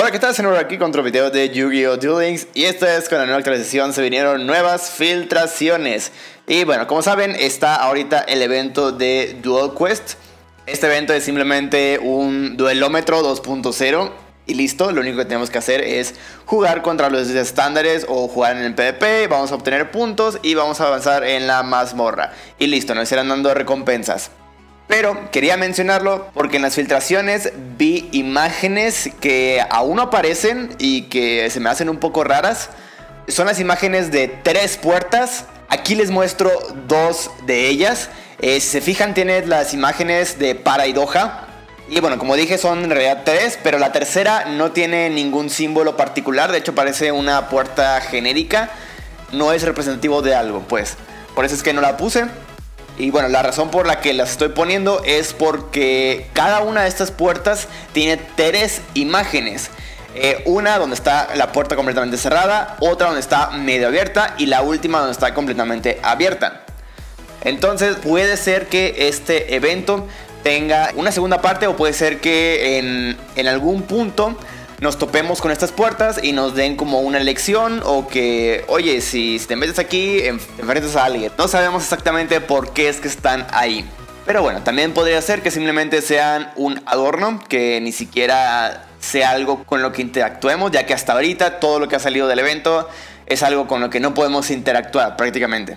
Hola, ¿qué tal? Señor, aquí con otro video de Yu-Gi-Oh! Duel Links. Y esta es con la nueva actualización, se vinieron nuevas filtraciones. Y bueno, como saben, está ahorita el evento de Duel Quest. Este evento es simplemente un duelómetro 2.0 y listo. Lo único que tenemos que hacer es jugar contra los estándares o jugar en el PvP. Vamos a obtener puntos y vamos a avanzar en la mazmorra. Y listo, nos irán dando recompensas. Pero quería mencionarlo porque en las filtraciones vi imágenes que aún no aparecen y que se me hacen un poco raras. Son las imágenes de 3 puertas. Aquí les muestro 2 de ellas. Si se fijan, tiene las imágenes de Para y Doha. Y bueno, como dije, son en realidad 3, pero la tercera no tiene ningún símbolo particular. De hecho, parece una puerta genérica. No es representativo de algo, pues. Por eso es que no la puse. Y bueno, la razón por la que las estoy poniendo es porque cada una de estas puertas tiene 3 imágenes. Una donde está la puerta completamente cerrada, otra donde está medio abierta y la última donde está completamente abierta. Entonces puede ser que este evento tenga una segunda parte, o puede ser que en algún punto nos topemos con estas puertas y nos den como una lección, o que, oye, si te metes aquí, te enfrentas a alguien. No sabemos exactamente por qué es que están ahí. Pero bueno, también podría ser que simplemente sean un adorno, que ni siquiera sea algo con lo que interactuemos, ya que hasta ahorita todo lo que ha salido del evento es algo con lo que no podemos interactuar prácticamente.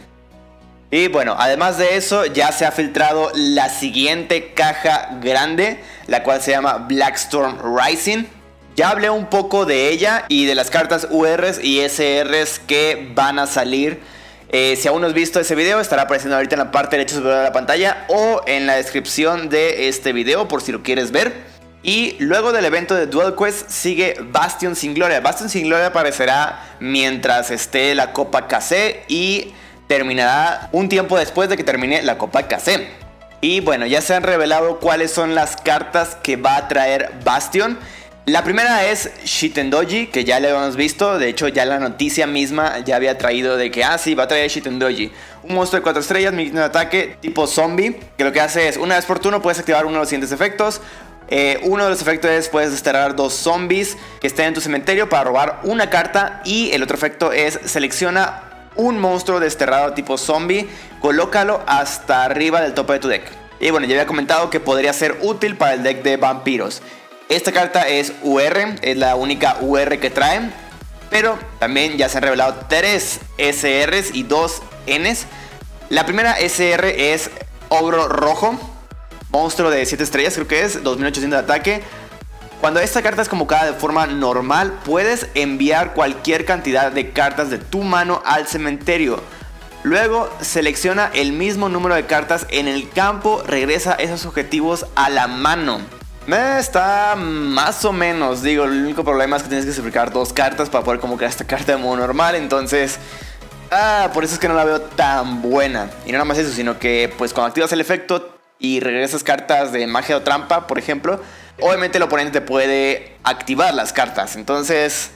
Y bueno, además de eso, ya se ha filtrado la siguiente caja grande, la cual se llama Blackstorm Rising. Ya hablé un poco de ella y de las cartas URs y SRs que van a salir. Si aún no has visto ese video, estará apareciendo ahorita en la parte derecha superior de la pantalla o en la descripción de este video por si lo quieres ver. Y luego del evento de Duel Quest sigue Bastion sin Gloria. Bastion sin Gloria aparecerá mientras esté la Copa KC y terminará un tiempo después de que termine la Copa KC. Y bueno, ya se han revelado cuáles son las cartas que va a traer Bastion. La primera es Shitendoji, que ya le hemos visto. De hecho, ya la noticia misma ya había traído de que, sí, va a traer Shitendoji. Un monstruo de 4 estrellas, mínimo de ataque, tipo zombie, que lo que hace es, una vez por turno puedes activar uno de los siguientes efectos. Uno de los efectos es, puedes desterrar 2 zombies que estén en tu cementerio para robar una carta. Y el otro efecto es, selecciona un monstruo desterrado tipo zombie, colócalo hasta arriba del tope de tu deck. Y bueno, ya había comentado que podría ser útil para el deck de vampiros. Esta carta es UR, es la única UR que trae, pero también ya se han revelado 3 SRs y 2 Ns. La primera SR es Ogro Rojo, monstruo de 7 estrellas, creo que es, 2800 de ataque. Cuando esta carta es convocada de forma normal, puedes enviar cualquier cantidad de cartas de tu mano al cementerio. Luego selecciona el mismo número de cartas en el campo, regresa esos objetivos a la mano. Está más o menos, digo, el único problema es que tienes que sacrificar 2 cartas para poder convocar esta carta de modo normal. Entonces, por eso es que no la veo tan buena. Y no nada más eso, sino que pues cuando activas el efecto y regresas cartas de magia o trampa, por ejemplo, obviamente el oponente te puede activar las cartas. Entonces,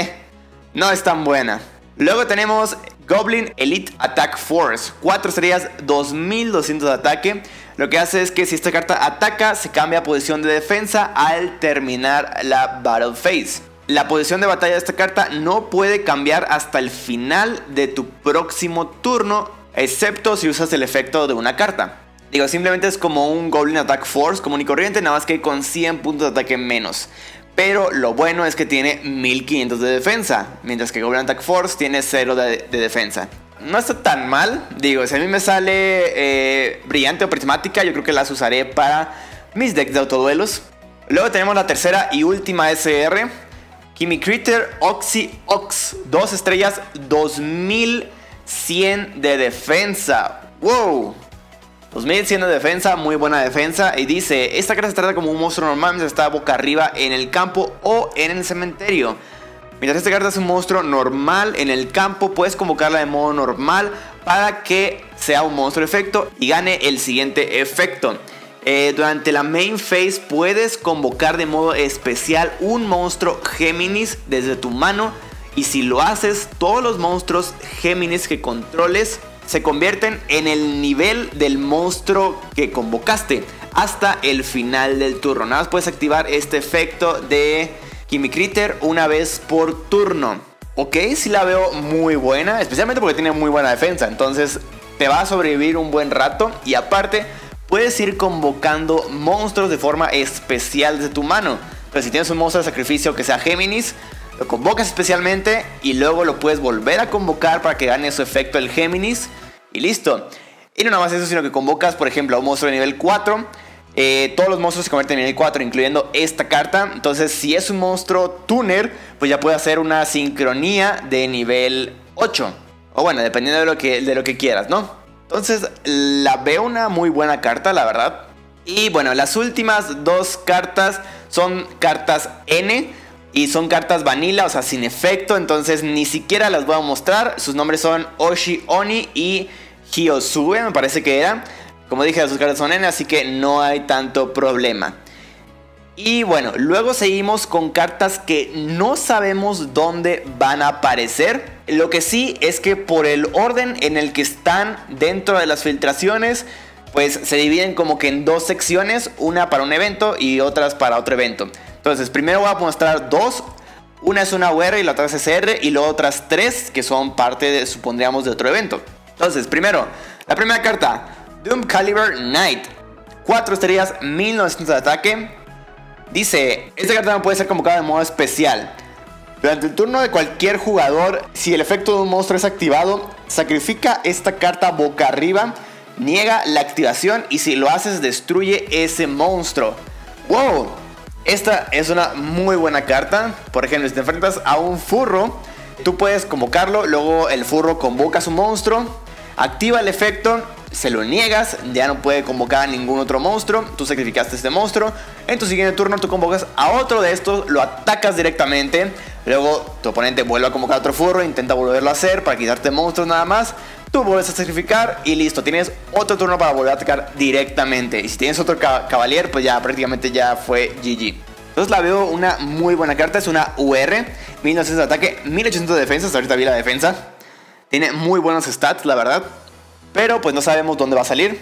no es tan buena. Luego tenemos Goblin Elite Attack Force, 4 estrellas, 2200 de ataque. Lo que hace es que si esta carta ataca, se cambia a posición de defensa al terminar la Battle Phase. La posición de batalla de esta carta no puede cambiar hasta el final de tu próximo turno, excepto si usas el efecto de una carta. Digo, simplemente es como un Goblin Attack Force común y corriente, nada más que con 100 puntos de ataque menos. Pero lo bueno es que tiene 1500 de defensa, mientras que Goblin Attack Force tiene 0 de defensa. No está tan mal. Digo, si a mí me sale brillante o prismática, yo creo que las usaré para mis decks de autoduelos. Luego tenemos la tercera y última SR, Kimi Critter Oxy Ox, 2 estrellas, 2100 de defensa. ¡Wow! 2100 de defensa, muy buena defensa. Y dice, esta carta se trata como un monstruo normal mientras está boca arriba en el campo o en el cementerio. Mientras esta carta es un monstruo normal en el campo, puedes convocarla de modo normal para que sea un monstruo efecto y gane el siguiente efecto. Durante la main phase puedes convocar de modo especial un monstruo Géminis desde tu mano, y si lo haces, todos los monstruos Géminis que controles se convierten en el nivel del monstruo que convocaste hasta el final del turno. Nada más puedes activar este efecto de Gimme Critter una vez por turno. Ok, sí la veo muy buena, especialmente porque tiene muy buena defensa. Entonces te va a sobrevivir un buen rato. Y aparte puedes ir convocando monstruos de forma especial desde tu mano. Pero si tienes un monstruo de sacrificio que sea Géminis, lo convocas especialmente y luego lo puedes volver a convocar para que gane su efecto el Géminis. Y listo. Y no nada más eso, sino que convocas, por ejemplo, a un monstruo de nivel 4. Todos los monstruos se convierten en nivel 4, incluyendo esta carta. Entonces, si es un monstruo tuner, pues ya puede hacer una sincronía de nivel 8. O bueno, dependiendo de lo que quieras, ¿no? Entonces, la veo una muy buena carta, la verdad. Y bueno, las últimas dos cartas son cartas N. Y son cartas vanilla, o sea, sin efecto. Entonces, ni siquiera las voy a mostrar. Sus nombres son Oshi Oni y Hyosue, me parece que era. Como dije, sus cartas son N, así que no hay tanto problema. Y bueno, luego seguimos con cartas que no sabemos dónde van a aparecer. Lo que sí es que por el orden en el que están dentro de las filtraciones, pues se dividen como que en dos secciones. Una para un evento y otras para otro evento. Entonces, primero voy a mostrar dos. Una es una UR y la otra es SR. Y luego otras tres que son parte, supondríamos, de otro evento. Entonces, primero, la primera carta, Doom Caliber Knight, 4 estrellas, 1900 de ataque. Dice, esta carta no puede ser convocada de modo especial. Durante el turno de cualquier jugador, si el efecto de un monstruo es activado, sacrifica esta carta boca arriba, niega la activación y si lo haces destruye ese monstruo. ¡Wow! Esta es una muy buena carta. Por ejemplo, si te enfrentas a un furro, tú puedes convocarlo, luego el furro convoca a su monstruo, activa el efecto, se lo niegas, ya no puede convocar a ningún otro monstruo, tú sacrificaste a este monstruo, en tu siguiente turno tú convocas a otro de estos, lo atacas directamente, luego tu oponente vuelve a convocar a otro furro, intenta volverlo a hacer para quitarte monstruos nada más, tú vuelves a sacrificar y listo, tienes otro turno para volver a atacar directamente. Y si tienes otro caballero, pues ya prácticamente ya fue GG. Entonces la veo una muy buena carta, es una UR, 1900 de ataque, 1800 de defensa, hasta ahorita vi la defensa. Tiene muy buenos stats, la verdad. Pero pues no sabemos dónde va a salir.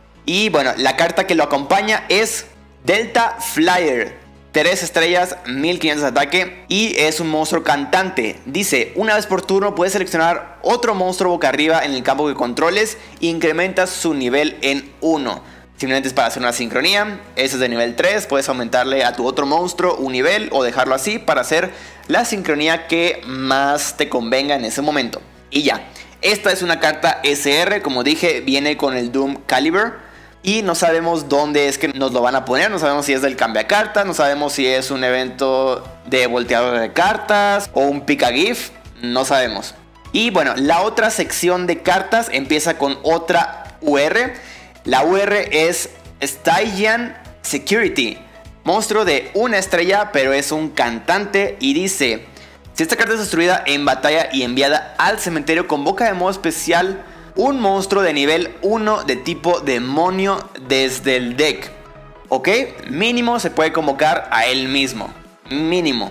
Y bueno, la carta que lo acompaña es Delta Flyer, 3 estrellas, 1500 de ataque. Y es un monstruo cantante. Dice, una vez por turno puedes seleccionar otro monstruo boca arriba en el campo que controles e incrementas su nivel en 1. Simplemente es para hacer una sincronía. Ese es de nivel 3. Puedes aumentarle a tu otro monstruo un nivel o dejarlo así para hacer la sincronía que más te convenga en ese momento. Y ya. Esta es una carta SR, como dije, viene con el Doom Caliber. Y no sabemos dónde es que nos lo van a poner. No sabemos si es del cambia cartas. No sabemos si es un evento de volteador de cartas o un pick a GIF. No sabemos. Y bueno, la otra sección de cartas empieza con otra UR. La UR es Stygian Security. Monstruo de 1 estrella, pero es un cantante. Y dice, si esta carta es destruida en batalla y enviada al cementerio, convoca de modo especial un monstruo de nivel 1 de tipo demonio desde el deck. Ok, mínimo se puede convocar a él mismo. Mínimo.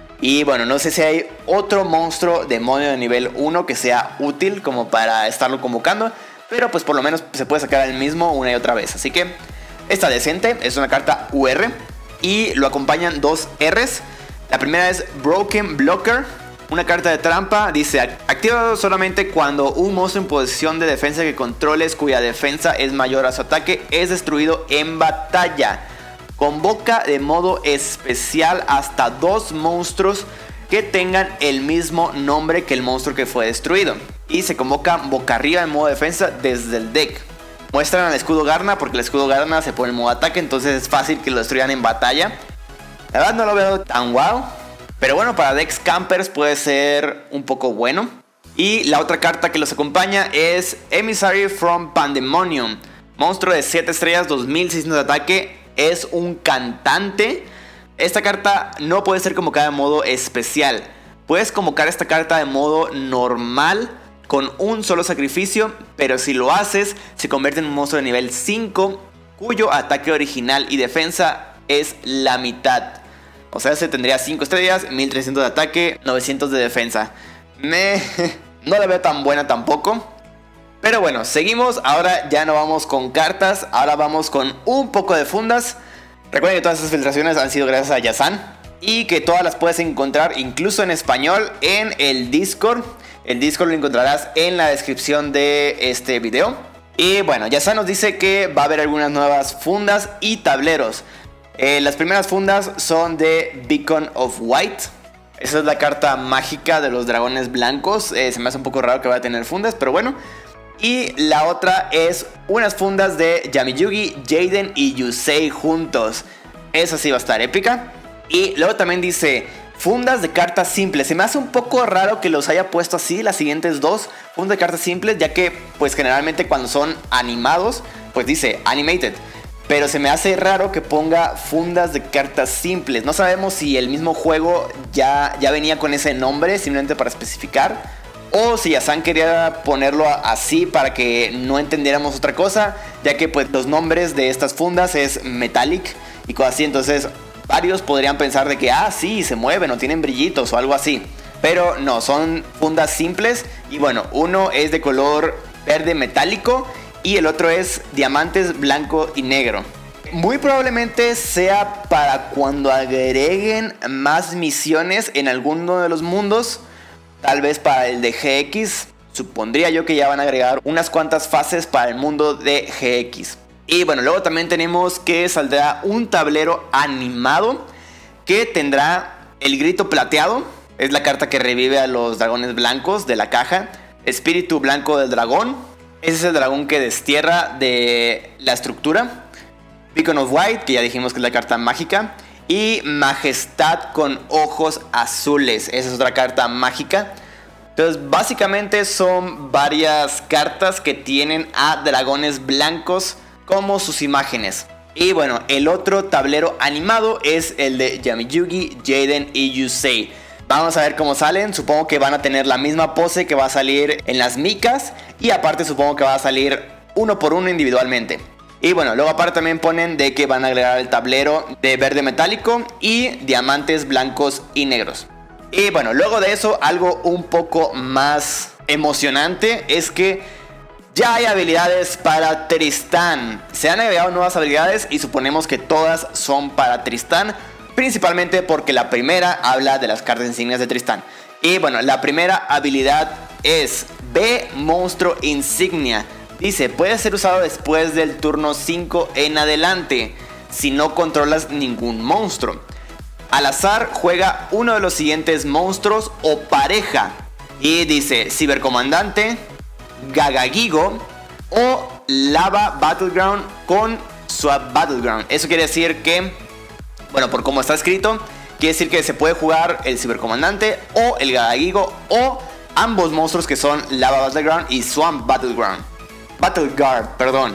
Y bueno, no sé si hay otro monstruo demonio de nivel 1 que sea útil como para estarlo convocando. Pero pues por lo menos se puede sacar a él mismo una y otra vez. Así que está decente, es una carta UR. Y lo acompañan dos Rs. La primera es Broken Blocker, una carta de trampa. Dice, activa solamente cuando un monstruo en posición de defensa que controles cuya defensa es mayor a su ataque es destruido en batalla. Convoca de modo especial hasta 2 monstruos que tengan el mismo nombre que el monstruo que fue destruido. Y se convoca boca arriba en modo defensa desde el deck. Muestran al escudo Garna porque el escudo Garna se pone en modo ataque, entonces es fácil que lo destruyan en batalla. La verdad no lo veo tan wow, pero bueno, para decks campers puede ser un poco bueno. Y la otra carta que los acompaña es Emissary from Pandemonium. Monstruo de 7 estrellas, 2600 de ataque, es un cantante. Esta carta no puede ser convocada de modo especial. Puedes convocar esta carta de modo normal con un solo sacrificio, pero si lo haces se convierte en un monstruo de nivel 5 cuyo ataque original y defensa es la mitad. O sea, se tendría 5 estrellas, 1300 de ataque, 900 de defensa. No la veo tan buena tampoco. Pero bueno, seguimos. Ahora ya no vamos con cartas, ahora vamos con un poco de fundas. Recuerden que todas estas filtraciones han sido gracias a Yazan. y que todas las puedes encontrar incluso en español en el Discord. El Discord lo encontrarás en la descripción de este video. Y bueno, Yasa nos dice que va a haber algunas nuevas fundas y tableros. Las primeras fundas son de Beacon of White. Esa es la carta mágica de los dragones blancos. Se me hace un poco raro que vaya a tener fundas, pero bueno. Y la otra es unas fundas de Yami-Yugi, Jaden y Yusei juntos. Esa sí va a estar épica. Y luego también dice fundas de cartas simples. Se me hace un poco raro que los haya puesto así las siguientes dos fundas de cartas simples, ya que pues generalmente cuando son animados pues dice animated. Pero se me hace raro que ponga fundas de cartas simples. No sabemos si el mismo juego ya venía con ese nombre simplemente para especificar, o si Yazan quería ponerlo así para que no entendiéramos otra cosa, ya que pues los nombres de estas fundas es metallic y cosas así. Entonces varios podrían pensar de que sí, se mueven o tienen brillitos o algo así. Pero no, son fundas simples. Y bueno, uno es de color verde metálico y el otro es diamantes blanco y negro. Muy probablemente sea para cuando agreguen más misiones en alguno de los mundos. Tal vez para el de GX. Supondría yo que ya van a agregar unas cuantas fases para el mundo de GX. Y bueno, luego también tenemos que saldrá un tablero animado que tendrá el grito plateado. Es la carta que revive a los dragones blancos de la caja. Espíritu blanco del dragón. Ese es el dragón que destierra de la estructura. Beacon of White, que ya dijimos que es la carta mágica. Y Majestad con ojos azules. Esa es otra carta mágica. Entonces básicamente son varias cartas que tienen a dragones blancos como sus imágenes. Y bueno, el otro tablero animado es el de Yami-Yugi, Jaden y Yusei. Vamos a ver cómo salen. Supongo que van a tener la misma pose que va a salir en las micas. Y aparte supongo que va a salir uno por uno individualmente. Y bueno, luego aparte también ponen de que van a agregar el tablero de verde metálico y diamantes blancos y negros. Y bueno, luego de eso, algo un poco más emocionante es que ya hay habilidades para Tristán. Se han agregado nuevas habilidades y suponemos que todas son para Tristán. Principalmente porque la primera habla de las cartas insignias de Tristán. Y bueno, la primera habilidad es B Monstruo Insignia. Dice, puede ser usado después del turno 5 en adelante, si no controlas ningún monstruo. Al azar juega uno de los siguientes monstruos o pareja. Y dice Cibercomandante, Gagagigo o Lava Battleground con Swap Battleground. Eso quiere decir que, bueno, por cómo está escrito, quiere decir que se puede jugar el Cibercomandante o el Gagagigo o ambos monstruos que son Lava Battleground y Swamp Battleground. Battleguard, perdón.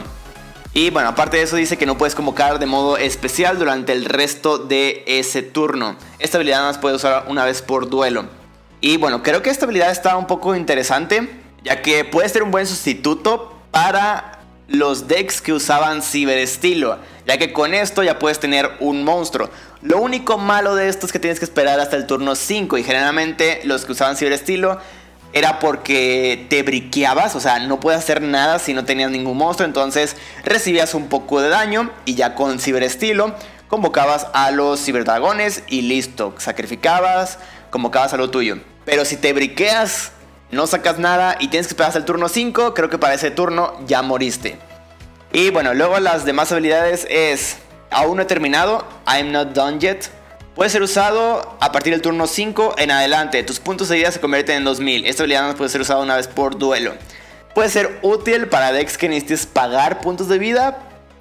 Y bueno, aparte de eso dice que no puedes convocar de modo especial durante el resto de ese turno. Esta habilidad nada más puedes usar una vez por duelo. Y bueno, creo que esta habilidad está un poco interesante, ya que puede ser un buen sustituto para los decks que usaban ciberestilo, ya que con esto ya puedes tener un monstruo. Lo único malo de esto es que tienes que esperar hasta el turno 5 y generalmente los que usaban ciberestilo era porque te briqueabas, o sea, no puedes hacer nada si no tenías ningún monstruo, entonces recibías un poco de daño y ya con ciberestilo convocabas a los ciberdragones y listo, sacrificabas, convocabas a lo tuyo. Pero si te briqueas, no sacas nada y tienes que esperar hasta el turno 5, creo que para ese turno ya moriste. Y bueno, luego las demás habilidades es, aún no he terminado, I'm not done yet. Puede ser usado a partir del turno 5 en adelante. Tus puntos de vida se convierten en 2000. Esta habilidad no puede ser usada una vez por duelo. Puede ser útil para decks que necesites pagar puntos de vida,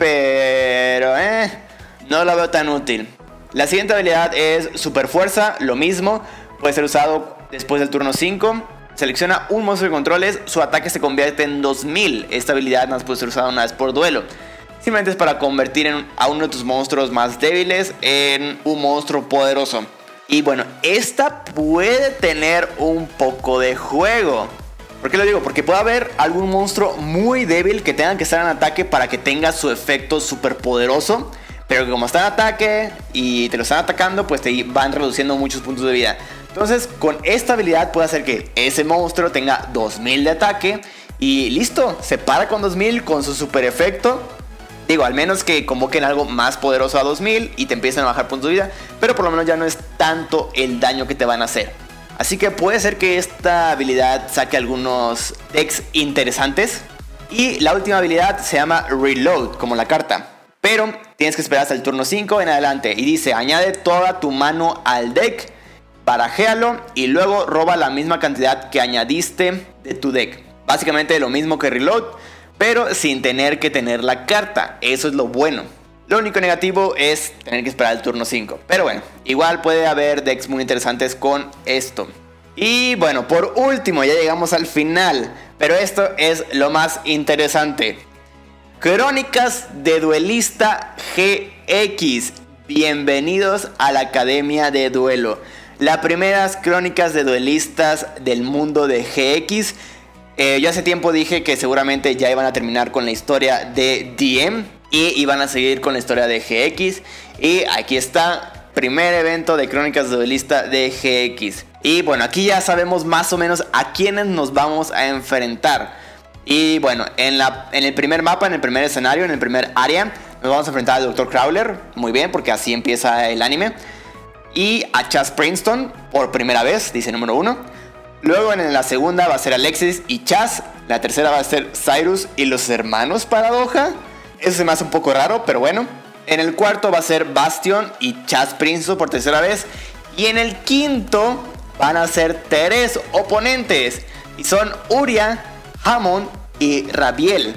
pero no la veo tan útil. La siguiente habilidad es Super Fuerza, lo mismo. Puede ser usado después del turno 5. Selecciona un monstruo que controles, su ataque se convierte en 2000. Esta habilidad no puede ser usada una vez por duelo. Simplemente es para convertir a uno de tus monstruos más débiles en un monstruo poderoso. Y bueno, esta puede tener un poco de juego. ¿Por qué lo digo? Porque puede haber algún monstruo muy débil que tenga que estar en ataque para que tenga su efecto súper poderoso. Pero que como está en ataque y te lo están atacando, pues te van reduciendo muchos puntos de vida. Entonces con esta habilidad puede hacer que ese monstruo tenga 2000 de ataque. Y listo, se para con 2000 con su super efecto. Digo, al menos que convoquen algo más poderoso a 2000 y te empiecen a bajar puntos de vida, pero por lo menos ya no es tanto el daño que te van a hacer. Así que puede ser que esta habilidad saque algunos decks interesantes. Y la última habilidad se llama Reload, como la carta. Pero tienes que esperar hasta el turno 5 en adelante. Y dice, añade toda tu mano al deck, barajéalo y luego roba la misma cantidad que añadiste de tu deck. Básicamente lo mismo que Reload, pero sin tener que tener la carta. Eso es lo bueno. Lo único negativo es tener que esperar el turno 5. Pero bueno, igual puede haber decks muy interesantes con esto. Y bueno, por último, ya llegamos al final. Pero esto es lo más interesante. Crónicas de Duelista GX. Bienvenidos a la Academia de Duelo. Las primeras crónicas de duelistas del mundo de GX. Yo hace tiempo dije que seguramente ya iban a terminar con la historia de DM y iban a seguir con la historia de GX. Y aquí está, primer evento de crónicas de duelista de GX. Y bueno, aquí ya sabemos más o menos a quiénes nos vamos a enfrentar. Y bueno, en el primer mapa, en el primer escenario, en el primer área, nos vamos a enfrentar al Dr. Crowler. Muy bien, porque así empieza el anime. Y a Chas Princeton por primera vez, dice número 1. Luego en la segunda va a ser Alexis y Chas. La tercera va a ser Cyrus y los hermanos Paradoja. Eso se me hace un poco raro, pero bueno. En el cuarto va a ser Bastion y Chas Princeton por tercera vez. Y en el quinto van a ser 3 oponentes. Y son Uria, Hammond y Rabiel.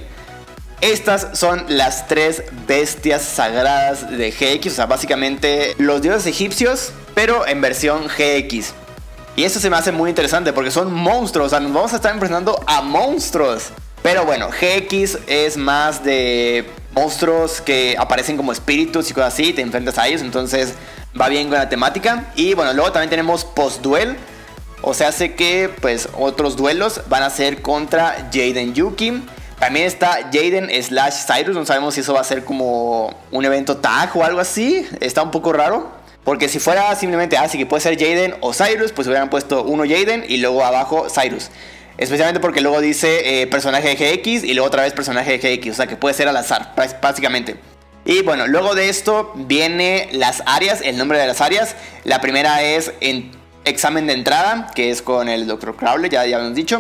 Estas son las 3 bestias sagradas de GX. O sea, básicamente los dioses egipcios, pero en versión GX. Y eso se me hace muy interesante porque son monstruos. O sea, nos vamos a estar enfrentando a monstruos. Pero bueno, GX es más de monstruos que aparecen como espíritus y cosas así. Te enfrentas a ellos, entonces va bien con la temática. Y bueno, luego también tenemos post-duel. O sea, hace que pues otros duelos van a ser contra Jaden Yuki. También está Jaden / Cyrus. No sabemos si eso va a ser como un evento tag o algo así. Está un poco raro. Porque si fuera simplemente así que puede ser Jaden o Cyrus, pues hubieran puesto uno Jaden y luego abajo Cyrus. Especialmente porque luego dice personaje de GX y luego otra vez personaje de GX. O sea que puede ser al azar, básicamente. Y bueno, luego de esto viene las áreas, el nombre de las áreas. La primera es en examen de entrada, que es con el Dr. Crowley, ya habíamos dicho.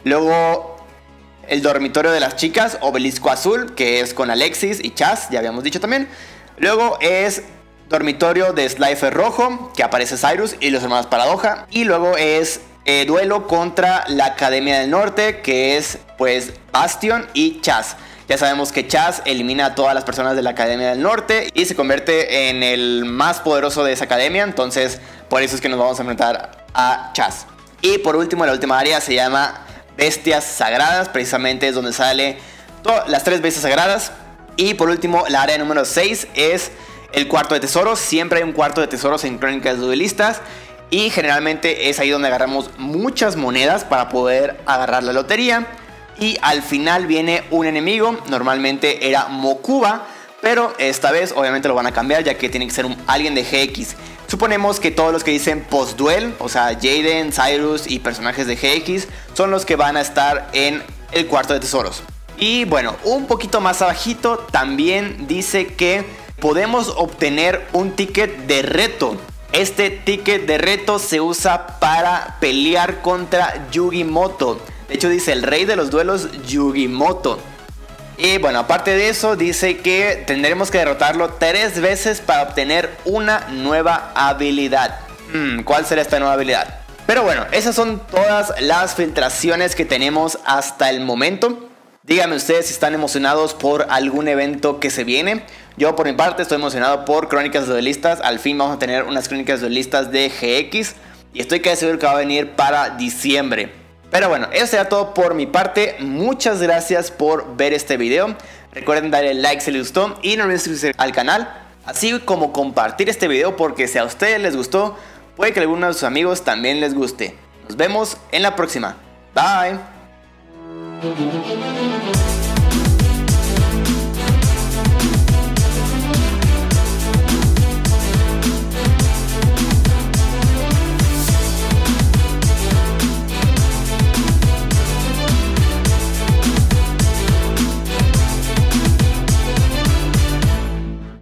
Luego el dormitorio de las chicas, Obelisco Azul, que es con Alexis y Chas, ya habíamos dicho también. Luego es dormitorio de Slifer Rojo, que aparece Cyrus y los hermanos Paradoja. Y luego es duelo contra la Academia del Norte, que es pues Bastion y Chas. Ya sabemos que Chas elimina a todas las personas de la Academia del Norte y se convierte en el más poderoso de esa academia. Entonces por eso es que nos vamos a enfrentar a Chas. Y por último, la última área se llama Bestias Sagradas. Precisamente es donde sale las 3 bestias sagradas. Y por último, la área número 6 es el cuarto de tesoros. Siempre hay un cuarto de tesoros en crónicas duelistas. Y generalmente es ahí donde agarramos muchas monedas para poder agarrar la lotería. Y al final viene un enemigo. Normalmente era Mokuba, pero esta vez obviamente lo van a cambiar, ya que tiene que ser alguien de GX. Suponemos que todos los que dicen post-duel, o sea Jaden, Cyrus y personajes de GX, son los que van a estar en el cuarto de tesoros. Y bueno, un poquito más abajito también dice que podemos obtener un ticket de reto. Este ticket de reto se usa para pelear contra Yugimoto. De hecho dice el rey de los duelos, Yugimoto. Y bueno, aparte de eso dice que tendremos que derrotarlo 3 veces para obtener una nueva habilidad. ¿Cuál será esta nueva habilidad? Pero bueno, esas son todas las filtraciones que tenemos hasta el momento. Díganme ustedes si están emocionados por algún evento que se viene. Yo por mi parte estoy emocionado por crónicas duelistas. Al fin vamos a tener unas crónicas duelistas de GX. Y estoy casi seguro que va a venir para diciembre. Pero bueno, eso será todo por mi parte. Muchas gracias por ver este video. Recuerden darle like si les gustó y no olviden suscribirse al canal, así como compartir este video, porque si a ustedes les gustó, puede que a algunos de sus amigos también les guste. Nos vemos en la próxima. Bye.